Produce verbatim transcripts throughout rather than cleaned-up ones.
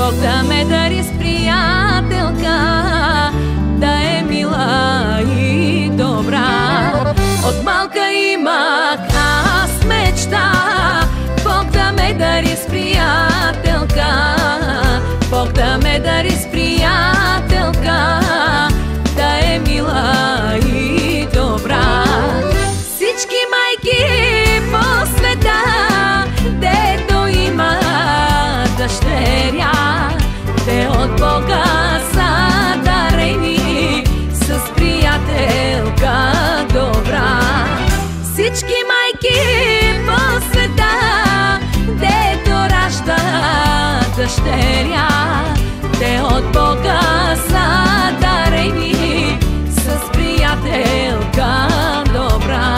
Бог да ме дари с приятелка, да е мила и добра. От малка имах аз мечта, Бог да ме дари с приятелка, Бог да ме дари с приятелка, да е мила и добра. Всички майки по света, дето има дъщеря, те от Бога са дарени с приятелка добра. Всички майки по света, дето раждат дъщеря, те от Бога са дарени с приятелка добра.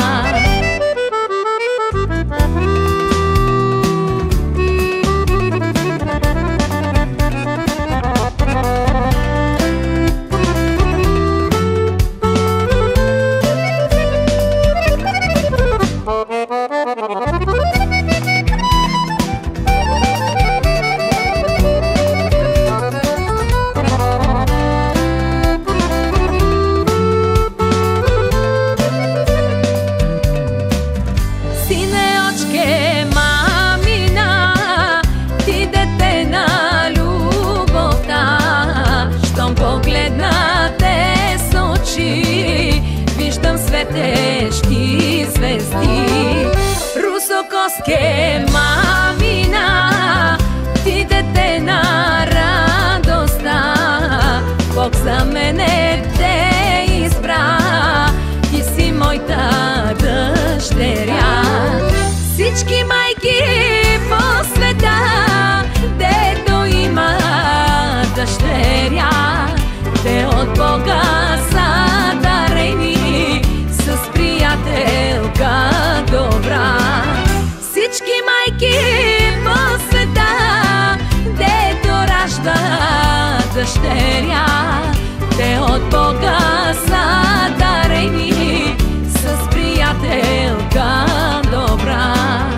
Светещи звезди, русокоске мамина, ти дете на радостта, Бог за мене те избра, ти си моята дъщеря. Всички майки по света, дето има дъщеря, те от Бога са дарени с приятелка добра. Всички майки по света, дето раждат дъщеря, те от Бога са дарени с приятелка добра.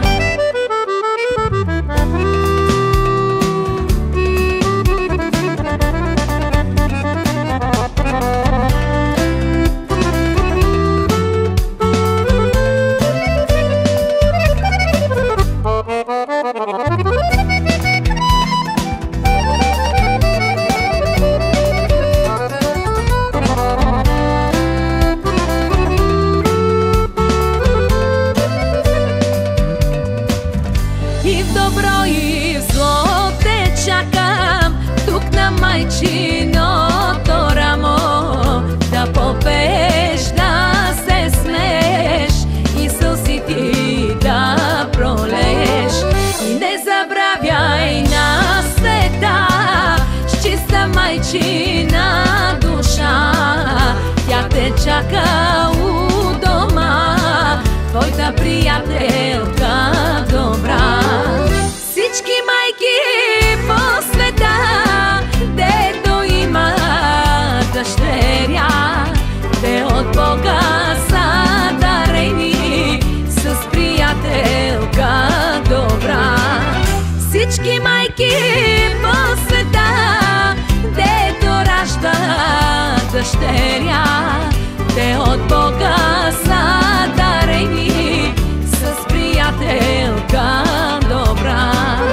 И в добро и в зло те чакам, тук на майчиното рамо, да попееш, да се смееш и сълзите да пролееш. И не забравяй на света с чиста майчина душа, тя те чака у дома, твоята приятелка добра. Всички майки по света, дето има дъщеря, те от Бога са дарени с приятелка добра. Всички майки по света, дето раждат дъщеря, те от Бога са дарени с приятелка добра.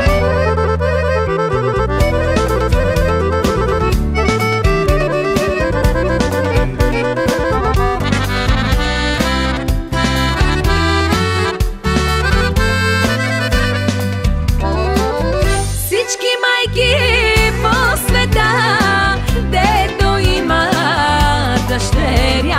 Всички майки по света, дето има дъщеря,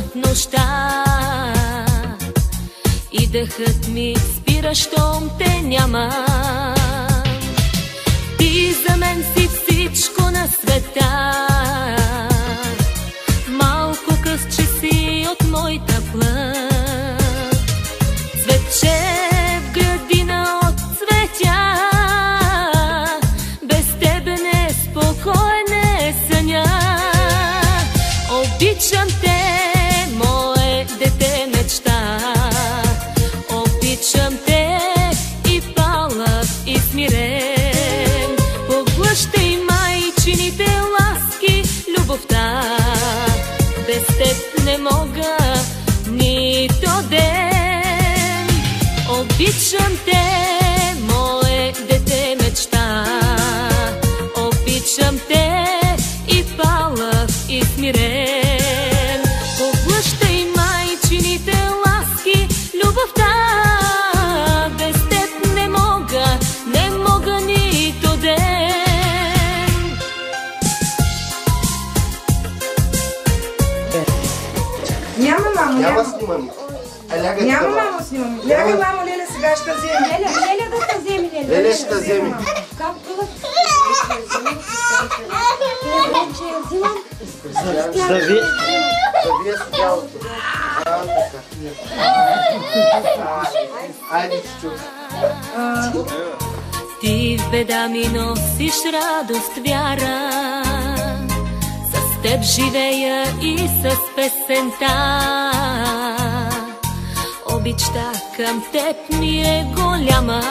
нощта и дъхът ми спира, щом те няма. Ти за мен си всичко на света, малко късче си от моята плът. Цветче в градина от цветя, без тебе не спокоен е съня. Обичам те, мое дете мечта, обичам те и палав и смирен. Поглъщай майчините ласки, любовта, без теб не мога нито ден. Обичам те, мое дете мечта, обичам те и палав и смирен. Поглъщай майчините ласки, любовта, без теб не мога, не мога нито ден. Няма, мамо, няма снимам. Няма, мамо, снимам. Лягай, мамо, Леля сега ще вземе. Леля, Леля да те вземе, Леля. Леля ще вземе. Как това? Зави. Зави е с тялото. А, така. Айде, чук. Ти в беда ми носиш радост, вяра, с теб живея и с песента. Обичта към теб ми е голяма.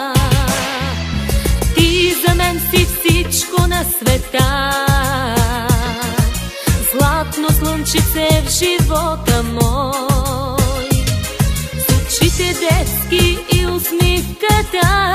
Ти за мен си всичко на света, златно слънчице в живота мой. С очите детски и усмивката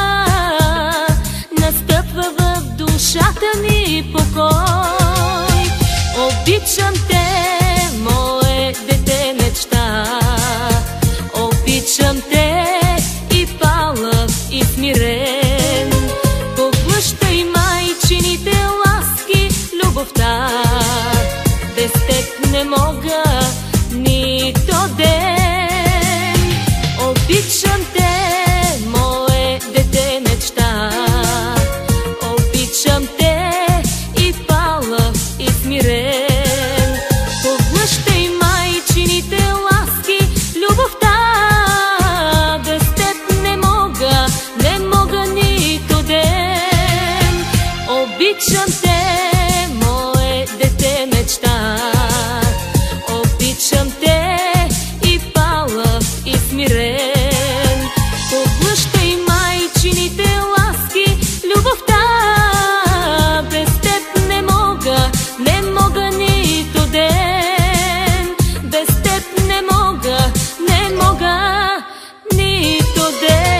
настъпва в душата ми покой. Обичам те, мое дете мечта, обичам те и палав и смирен. Поглъщай майчините ласки, любовта, без теб не мога нито ден. Обичам те, мое дете мечта, обичам те и палав и смирен. Поглъщай майчините ласки, любовта, без теб не мога, не мога нито ден. Обичам те, мое дете мечта, обичам те и палав и смирен. Поглъщай майчините ласки, любовта, без теб не мога, не мога нито ден. Без теб не мога, не мога нито ден.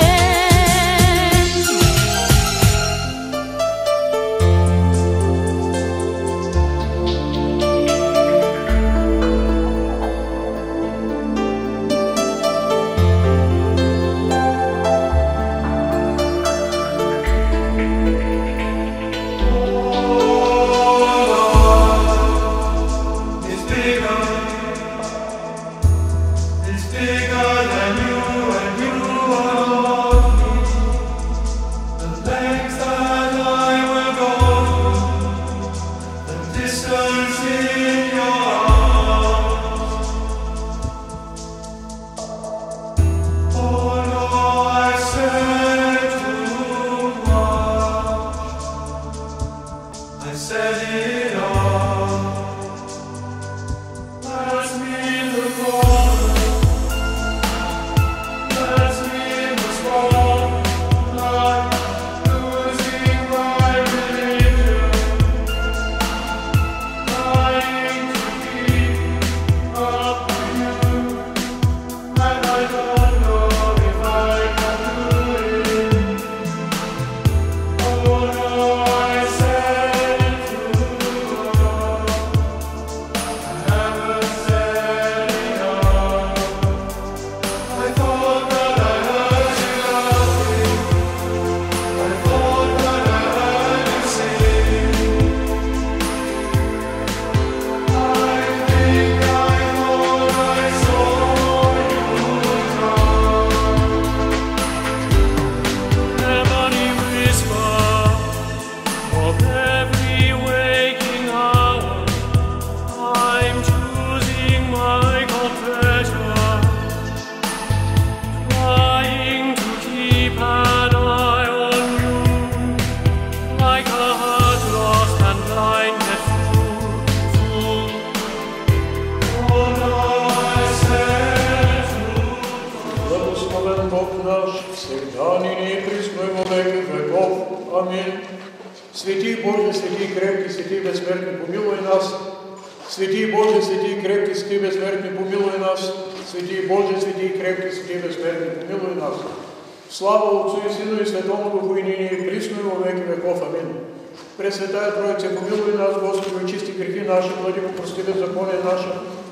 всегда, ныне и присно и во веки веков. Аминь. Святи Боже, святи крепкий, святи бессмертный, помилуй нас. Святи Боже, святи крепкий, святи бессмертный, помилуй нас. Святи Боже, святи крепкий, святи бессмертный, помилуй нас. Слава Отцу и Сыну и Святому Духу, и ныне и присно и во веки веков. Аминь. Пресвятая Троица, помилуй нас, Господи, очисти грехи наши, владыко, прости беззаконие наше.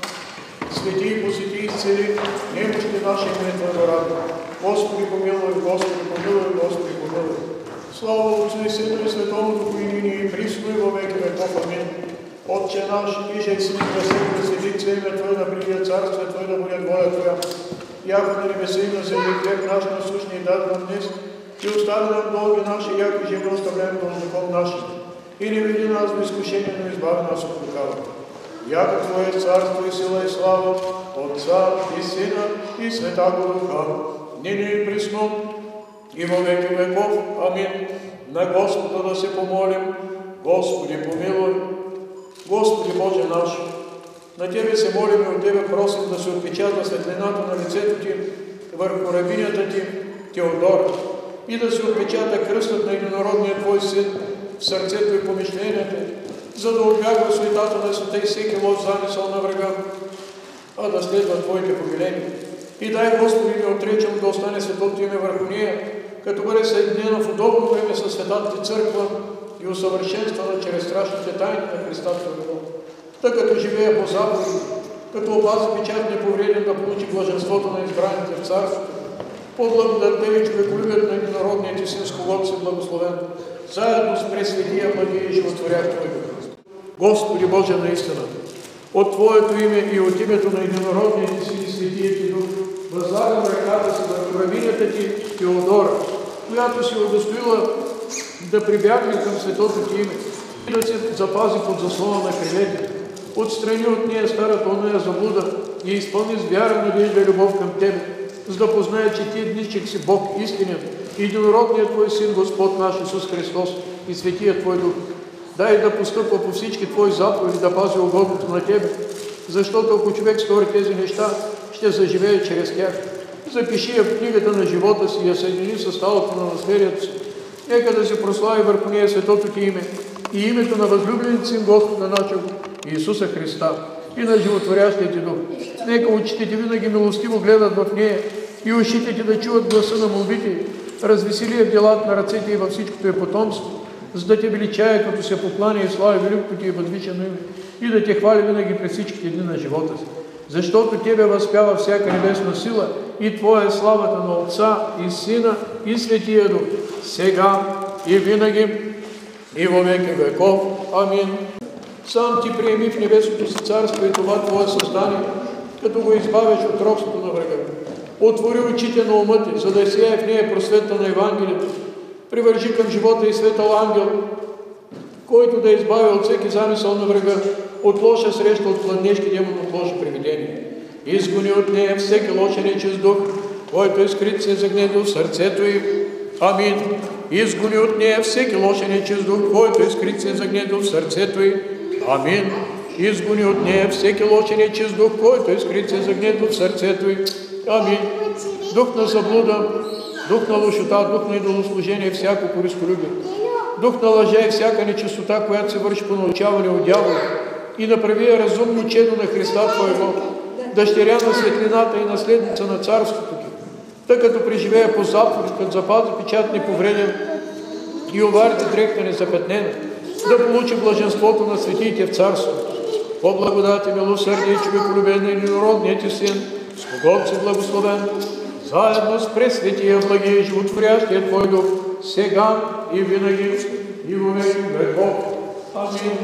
Святи, посети, исцели немощи наши имени Твоего раба. Господи, помилуй, Господи, помилуй, Господи, помилуй. Слава Отцу и Сыну и Святому Духу, и ныне и присно и во веки веков. Аминь. Отче наш, иже си небесен, да светится имя Твое, да придет Царствие Твое, да будет воля Твоя. Яко на небесе и на земле хлеб наш насущный дай нам днес, и остави нам долги наши, яко же мы оставляем должником нашим. И не веди нас в искушение, но избави нас от лукавого. Яко Твое царство и сила и слава, Отца и Сына и Святаго Духа, ныне и присно и во веки веков. Аминь. На Господа да се помолим. Господи, помилуй. Господи Боже наш, на Тебе се молим и от Тебе просим да се отпечата светлината на лицето Ти върху рабинята Ти Теодора и да се отпечата кръстът на единородния Твой Син в сърцето и помишленията, за да отбягва суетата на света и всеки лош замисъл на врага, а да следва Твоите повеления. И дай, Господи, не отречем да остане светото име върху нея, като бъде съединена в удобно време със Светата Ти църква и усъвършенствана чрез страшните тайни на Христа Твоего. Тъй като живее по заповеди, като опази печат неповреден да получи блаженството на избраните в Царството, по благодатта и човеколюбието на единородния Ти Син, с когото си благословен, заедно с пресветия, благия и животворящ Твоего. Господи Боже на истината, от Твоето име и от името на единородния Ти Син и Светия Ти Дух, възлагам ръката си върху рабинята Ти Теодора, която си удостоила да прибягне към светото Ти име и да се запази под заслона на крилете. Отстрани от нея старата оная заблуда и изпълни с вяра, надежда и любов към Тебе, за да познае, че Ти еднищик си Бог истинен, единородният Твой Син, Господ наш Исус Христос и Светия Твой Дух. Дай да постъпва по всички Твои заповеди, да пази угодното на Тебе, защото ако човек стори тези неща, ще заживее чрез тях. Запиши я в книгата на живота си и я съедини с талото на наследието си. Нека да се прослави върху нея светото Ти име и името на възлюбеният Син Господа нашего Иисуса Христа и на животворящия Ти Дух. Нека очите Ти винаги милостиво гледат в нея и ушите Ти да чуват гласа на молбите, развесели я в делата на ръцете и във всичкото е потомство, за да Те величае, като се покланя и слави великото Ти и възвишено име и да Те хвали винаги през всичките дни на живота си. Защото Тебе възпява всяка небесна сила и Твоя е славата на Отца и Сина и Светия Дух, сега и винаги и во веки веков. Амин. Сам Ти приеми в небесното си царство и това Твое създание, като го избавяш от робството на врага. Отвори очите на ума Ти, за да сее в нея просвета на Евангелието. Привържи към живота и светъл ангел, който да избави от всеки замисъл на врага, от лоша среща, от пладнешки демон, от лошо привидение. Изгони от нея всеки лош и нечист дух, който е скрит, се загнедил в сърцето й. Амин. Изгони от нея всеки лош и нечист дух, който е скрит, се загнедил в сърцето й. Амин. Изгони от нея всеки лош и нечист дух, който е скрит, се загнедил в сърцето й. Амин. Дух на заблуда, дух на лошота, дух на идолослужение, всяко користолюбие, дух на лъжа и всяка нечистота, която се върши по научаване от дявола, и направи я разумно чедо на Христа Твоего, дъщеря на светлината и наследница на царството Ти, тъй като преживее по заповед, като запази печат неповреден и оварите дрехта незапетнена, да получи блаженството на светиите в царството. По благодат и милосърдие, човеколюбен на единородният Ти Син, с когото си благословен, заедно с пресветия, благия и животворящия Твой Дух, сега и винаги и во веки веков. Амин.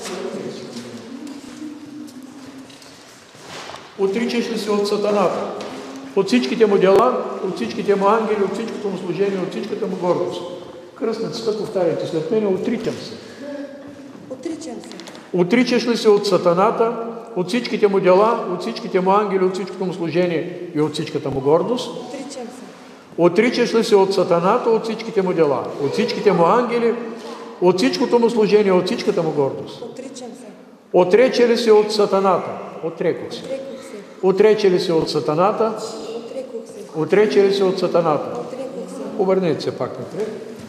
Отричаш ли се от сатаната, от всичките му дела, от всичките му ангели, от всичкото му служение, от всичката му гордост? Кръстницата, повтаряйте след мен, отричам се. Отричам се. Отричаш ли се от сатаната, от всичките му дела, от всичките му ангели, от всичкото му служение и от всичката му гордост? Отричам се. Отричаш ли се от сатаната, от всичките му дела, от всичките му ангели, от всичкото му служение, от всичката му гордост? Отричам се. Отрече ли се от сатаната? Отрекох се. Отрекох се. Отрече ли се от сатаната? Отрекох се. Отрече ли се от сатаната? Отрекох обърнете се пак напред.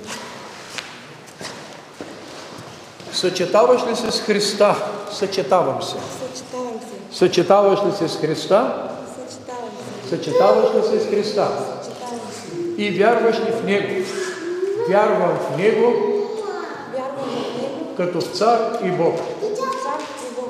Съчетаваш ли се с Христа? Съчетавам се. Съчетавам се. Съчетаваш ли се с Христа? Съчетавам се. Съчетаваш ли се с Христа? Съчетавам се. И вярваш ли в Него? Вярвам в Него, Вярвам в Него, като в Цар и Бог. Цар и Бог.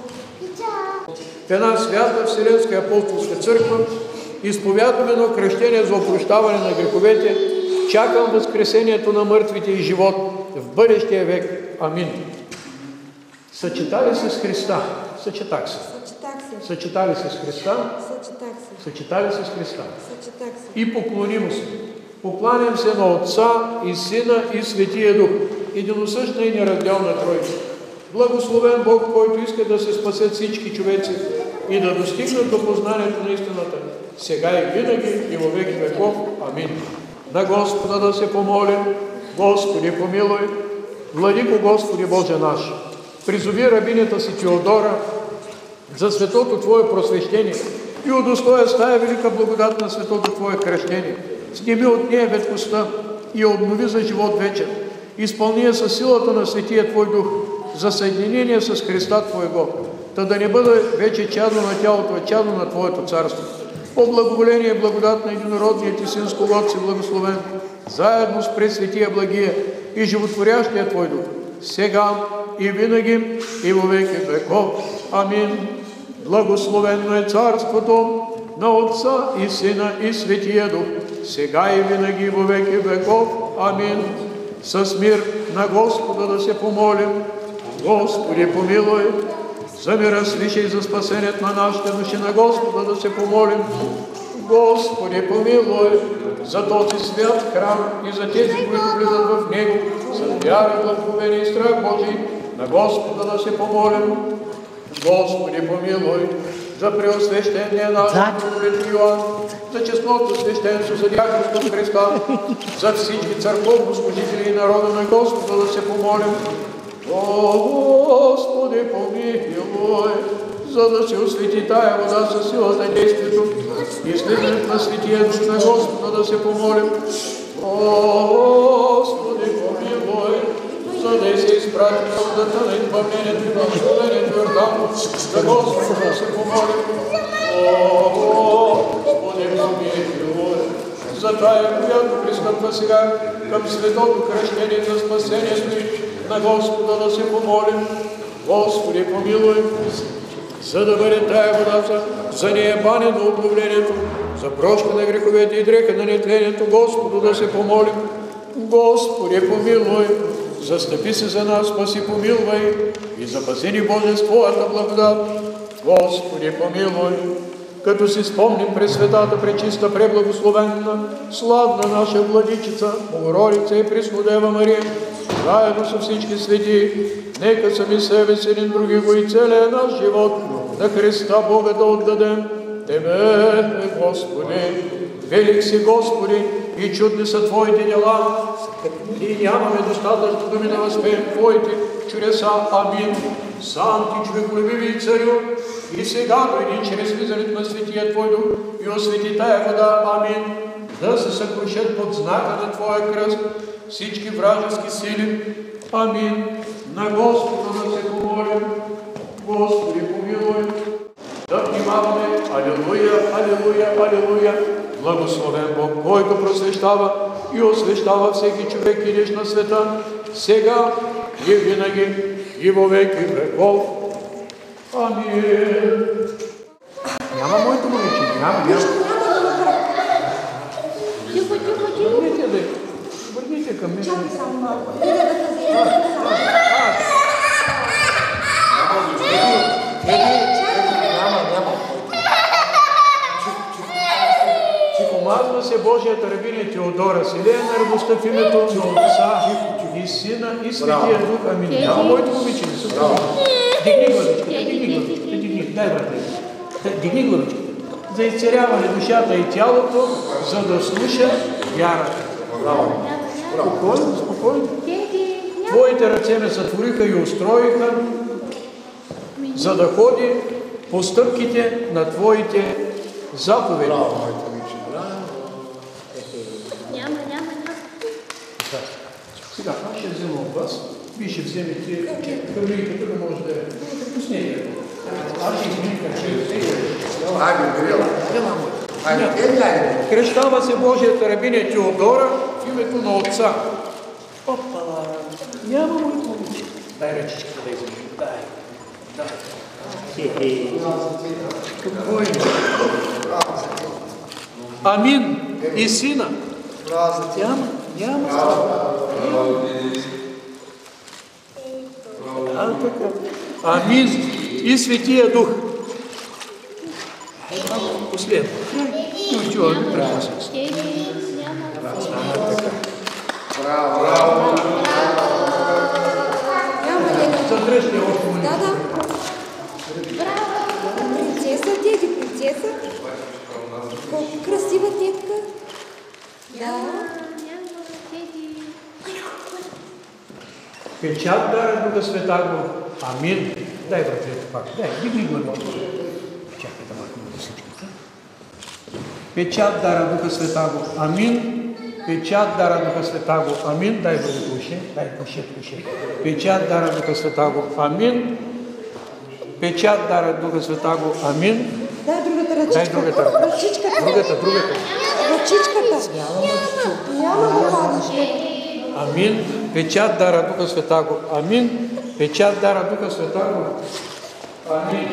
В една свята Вселенска апостолска църква изповядвам едно кръщение за опрощаване на греховете. Чакам възкресението на мъртвите и живот в бъдещия век. Амин. Съчетали се с Христа? Съчетах се. Съчетах се. Съчетали се с Христа? Съчетах се. Съчетали се с Христа. Съчетах се. И поклонимо се. Покланям се на Отца и Сина и Светия Дух, единосъщна и неразделна Тройка. Благословен Бог, който иска да се спасят всички човеци и да достигнат до познанието на истината, сега и винаги и във веки веков. Амин. На Господа да се помолим. Господи, помилуй. Владико Господи Боже наш, призови рабинята си Теодора за светото Твое просвещение и удостоя с тая велика благодат на светото Твое кръщение. Сними от нея ветхостта и обнови за живот вечер. Изпълни я със силата на Светия Твой Дух за съединение с Христа Твоего, та да не бъде вече чадо на тялото, а чадо на Твоето царство. По благоволение и благодат на единородния Ти Син, с когото си благословен, заедно с Пресветия Благия и животворящия Твой Дух, сега и винаги и во веки веков. Амин. Благословено е царството на Отца и Сина и Светия Дух, сега и винаги и во веки веков. Амин. С мир на Господа да се помолим. Господи, помилуй. За мира свише и за спасението на нашите души на Господа да се помолим. Господи, помилуй. За този свят храм и за тези, които влизат в него, с вяра, благоговение и страх Божий, на Господа да се помолим. Господи, помилуй. За преосвещение на митрополит Йоан, за честното свещенство, за диаконство в Христа, за всички църковни служители и народа на Господа да се помолим. Господи, помилуй, за да се освети тая вода със силата и действието и слизането на Светия Дух на Господа да се помолим. Господи, помилуй, за да се изпрати водата на избавлението и благословението Йордан, за Господа да се помолим. Господи, помилуй, за тая, която пристъпва сега към светото кръщение за спасението на Господа да се помолим. Господи, помилуй, за да бъде тая вода за, за неебане на обновлението, за прошка на греховете и дреха на нетлението, Господу да се помолим. Господи, помилуй, застъпи се за нас, спаси, помилвай и запаси ни Боже с Твоята благодат. Господи, помилуй, като си спомним през светата, пречиста, преблагословенна, славна наша Владичица, Богородица и Преснодева Мария, заедно с всички свети, нека сами себе си един други го и целия наш живот на Христа Бога да отдадем. Тебе, Господи, велик си, Господи, и чудни са Твоите дела, и нямаме достатъчно думи да възпеем Твоите чудеса. Амин. Сам Ти, човеколюбиви и Царю, и сега дойди чрез влизането на Светия Твой Дух и освети тая вода. Амин. Да се съкрушат под знака на Твоя кръст всички вражески сили. Амин. На Господа да се помолим. Господи, помилуй. Да внимаваме. Алилуя, алилуя, алилуя. Благословен Бог, който просвещава и освещава всеки човек и лиш на света, сега и винаги и во веки веков. Амин. Няма моето момиче, няма, няма. Тихо, тихо, тихо. Върнете, да, върнете към мен. Чакай само малко. Иде да се Няма, няма. Помазва се Божията рабиня Теодора, селея на радостта в името на Отца и Сина и Светия Дух. Амин. Няма моето момиче. Дигни главичката, дигни главичката, дигни, дай брате. Дигни главичката. За изцеляване душата и тялото, за да слуша вярата. Спокойно, спокойно. Твоите ръце ме сътвориха и устроиха, за да ходи по стъпките на Твоите заповеди. Няма, няма, няма. от вас. Вие ще вземете камрийката, да може да я пуснете. Аз ще измени качете. Айде, Грила. Айде, ели, айде. Кръщава се Божията рабиня Теодора в името на Отца. Опала. Няма моето момиче. Дай ръчичка да измени. Дай. Дай. Хе-хе. Какво е? Амин. И сина. Няма. Няма. А, така. Амин. И Светия Дух. Последно. Ну, чего, не правильно. Браво, браво. Задръжте още му. Да, да. Принцеса, деди, принцеса. Колко красива тетка. Да. Печат дара Духа Святаго. Амин. Дай братлето пак. Дай, дигни го. Чакай да махнем лисичката. Печат дара Духа Святаго. Амин. Печат дара Духа Святаго. Амин. Дай другото уше. Дай пуше, пуше. Печат дара Духа Святаго. Амин. Печат дара Духа Святаго. Амин. Дай другата ръчичка. Дай другата ръка. Ръчичката. Другата, другата. Ръчичката. Няма го падаш. Амин. Печат дара Духа Святаго. Амин. Печат дара Духа Святаго. Амин.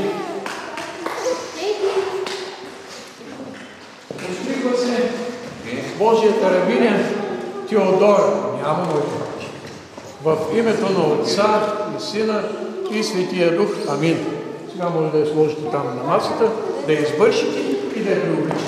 Усмихва се Божията рабиня Теодора. Няма моето момиче. В името на Отца и Сина и Светия Дух. Амин. Сега може да я сложите там на масата, да я избършите и да я преобличите.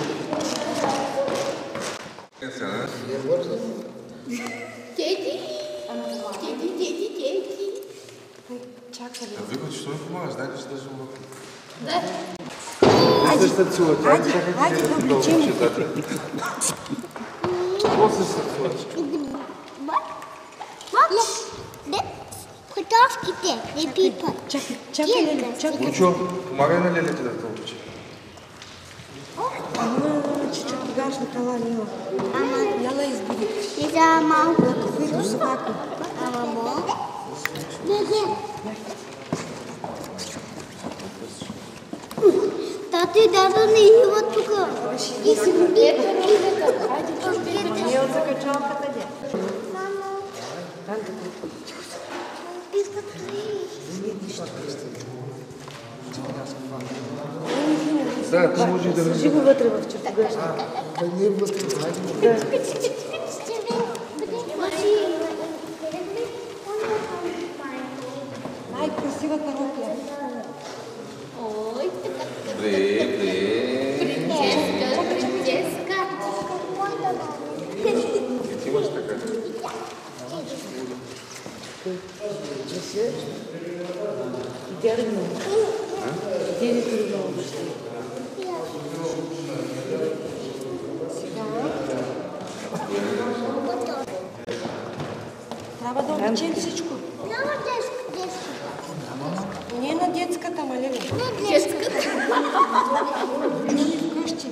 Тети? Тети, тети, тети. Чакай. А вика, че той помагаш, дайте ще държим в... Да. Айде, айде да обличим. Готовките не пипат. Чакай, чакай, Леле, чакай. Лучо, помагай на Лелите да те обучи. Ама, чичо, тогаш на кала няма. Яла избуди. И за малко. Каквито собаки. Ама мо. Не, не. Тати, дада не идва тук. И си го ето рибата. Хайде, чужбите. Не от закачалката де. Мамо. Да, то може и да Сложи го вътре в чертогаш. Да не е вътре, хайде. Най-красивата рокля. Ой, така. Бре, бре. Принцеска, принцеска. И ти имаш така. Дядо, дядо ти го обръща. Трябва да облечем всичко. Няма детска, детска. Не на детската, ма Леле. Не детската. Чули вкъщи.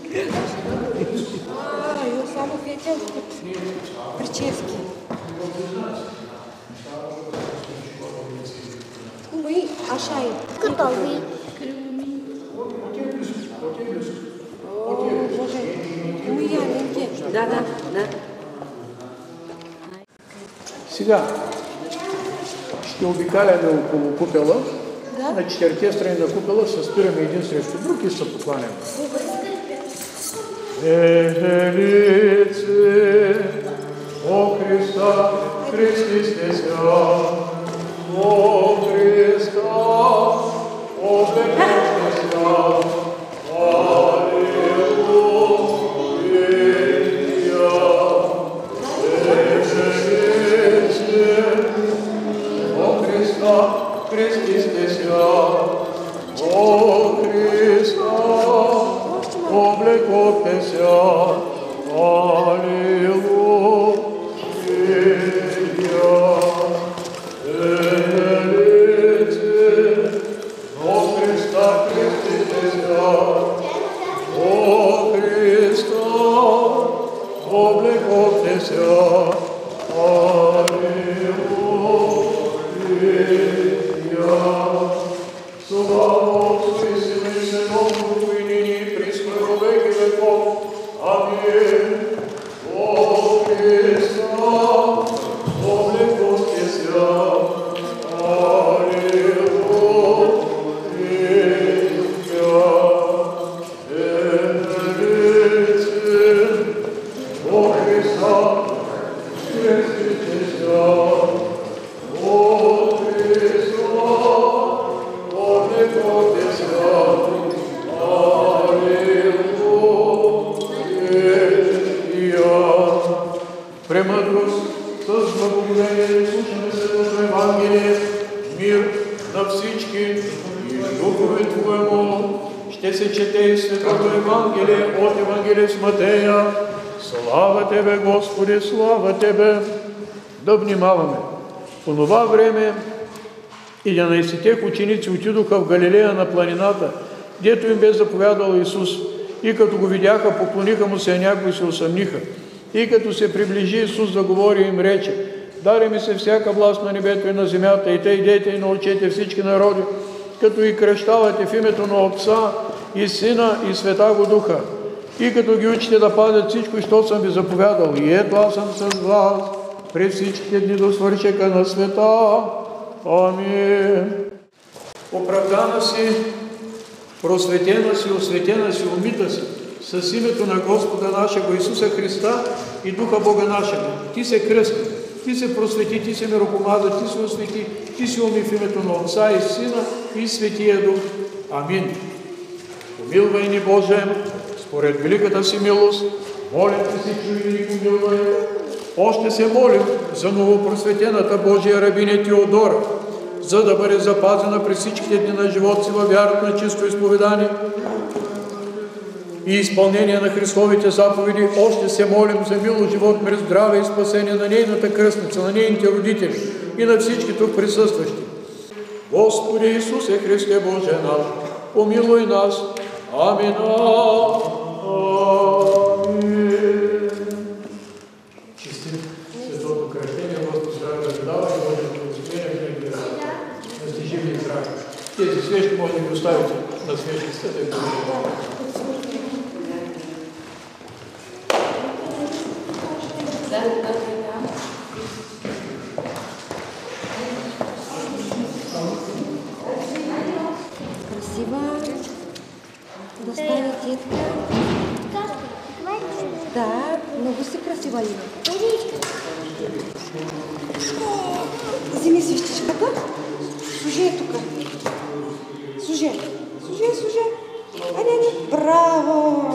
А, йо, само фетелски прически. Ой, ашай. Готови. О, Боже, моя ленте. Да, да, да. Сега ще обикаляме около купела. Да. На четирите страни на купела се спираме един срещу друг и се покланяме. Евелице, о Христа, Христи сте ся, о Христа, о Бекоште ся, Христос ся, о Христа, облекохте ся, аллилуйя. Елице, о Христа, Христос ся, Слава Тебе, да внимаваме. По това време единайсетте ученици отидоха в Галилея на планината, дето им бе заповядал Исус. И като го видяха, поклониха му се, а някои се усъмниха. И като се приближи Исус да говори, им рече: даде ми се всяка власт на небето и на земята, и те идете и научете всички народи, като и кръщавате в името на Отца и Сина и Святаго Духа. И като ги учите да пазят всичко, що съм ви заповядал. И ето аз съм с вас през всичките дни до свършека на света. Амин. Оправдана си, просветена си, осветена си, умита си с името на Господа нашего Исуса Христа и Духа Бога нашего. Ти се кръсти, ти се просвети, ти се миропомаза, ти се освети, ти се уми в името на Отца и Сина и Светия Дух. Амин. Помилвай ни, Боже, според великата си милост, молим Те си, чуй ни помилвай. Още се молим за новопросветената Божия рабиня Теодора, за да бъде запазена през всичките дни на живота си във вярата на чисто изповедание и изпълнение на Христовите заповеди. Още се молим за мило живот, мир, здраве и спасение на нейната кръстница, на нейните родители и на всички тук присъстващи. Господи Исусе Христе Боже наш, помилуй нас. Амин. Амин. Чистим светото кръщение, Господ здраве да ви дава и Боже да благословение да ви да сте живи и здрави. Тези свещи може да ги оставите на свещицата да ви помилуват. Красива да стане тетка. Да, много си красива, Лина. Вземи свещичката. Служи е тук. Служи. Служи, служи. Айде, айде. Браво!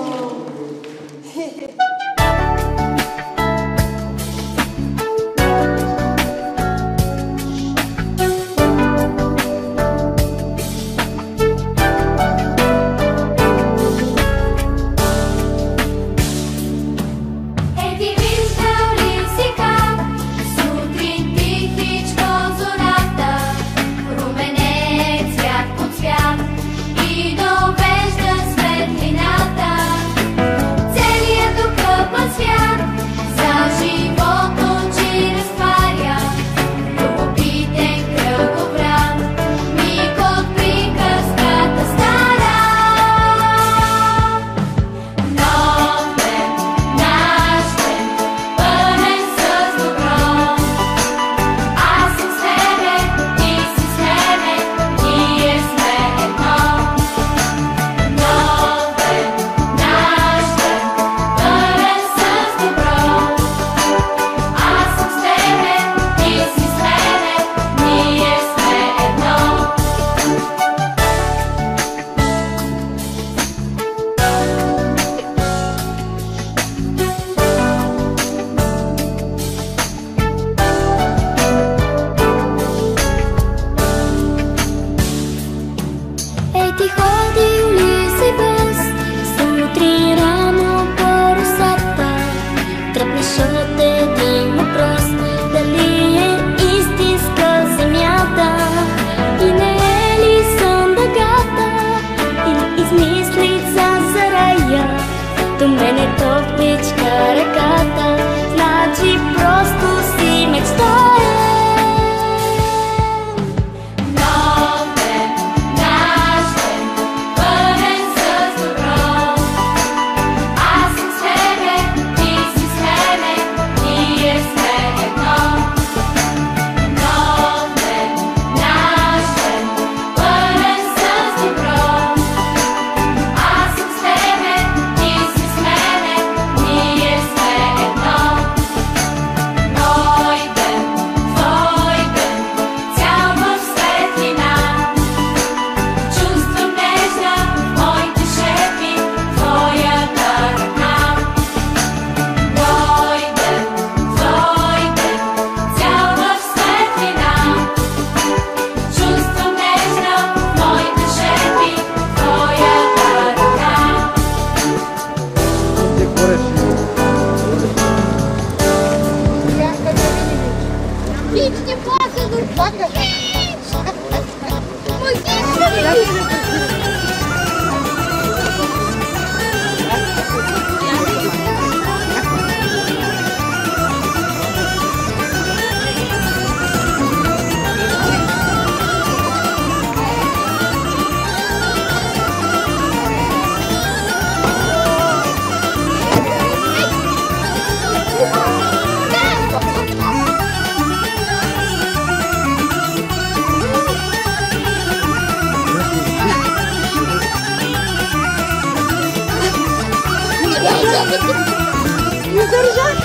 Издържах!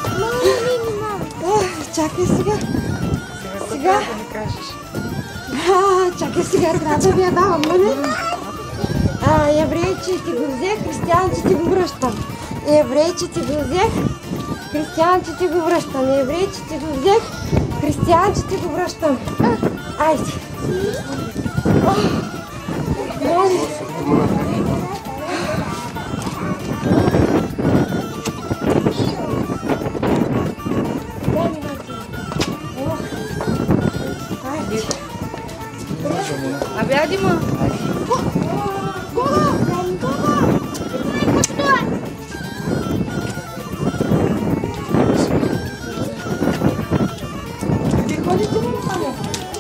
Чакай сега. Сега. А, чакай сега, трябва да ви я давам, нали? А, еврейче ти го взех, християнче ти го връщам. Еврейче ти го взех, християнче ти го връщам. Еврейче ти го взех, християнче ти го връщам. Айде. Абе, ади ма! Ти ходите ли мамо?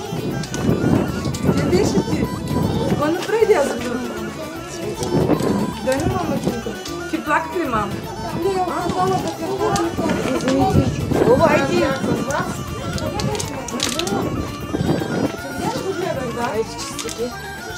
Где беше ти? Какво направи аз за това? Дай на мамачинка. Ти плакат ли, мама? Не, аз мама да се плакат. Извините. О, айди! Айде, чистите.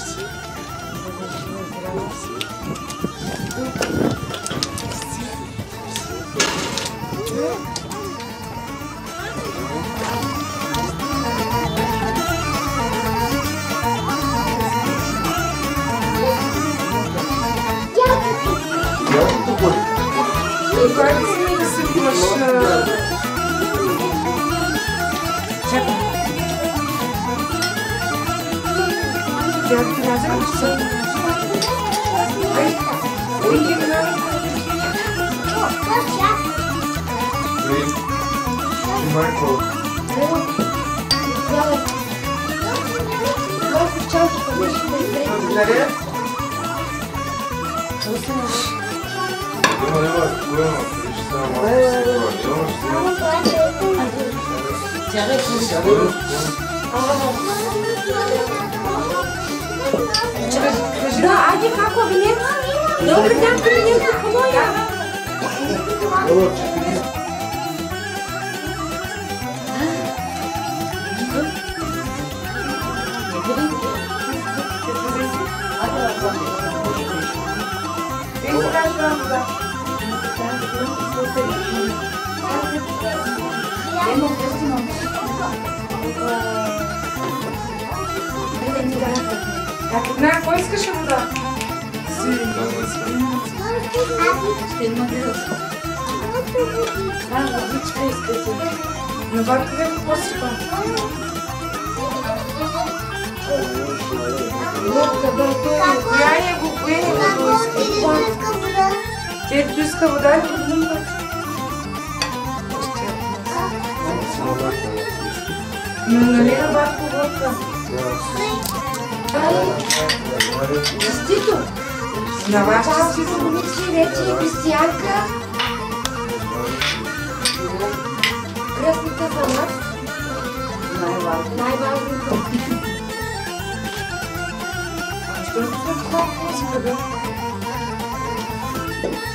Как си да се имаш... Чакай. Тя трябва да се... Ай, ой, имена. Майко. Благодаря. Няма, няма, голяма. Виж само малко. Да, айде како винец? Добре, някакво винец да помоя. На, кой искаше вода? Ще има гръс. А, водичка искате. На бабка ви какво си па? Лодка, да, той е. Коя го, коя е го иска? Тето иска вода или водим път? Но нали на бабка водка? Честито! На вас честито! Мисли рече и християнка. Кръстната за нас. Най-важното. А що е това музика, бе?